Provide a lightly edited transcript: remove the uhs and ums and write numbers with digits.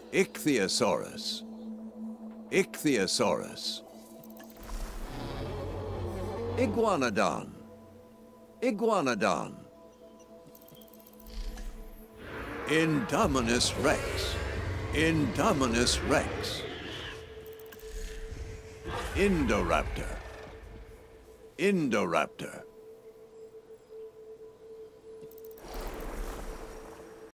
Ichthyosaurus. Ichthyosaurus. Iguanodon. Iguanodon. Indominus rex. Indominus rex. Indoraptor. Indoraptor.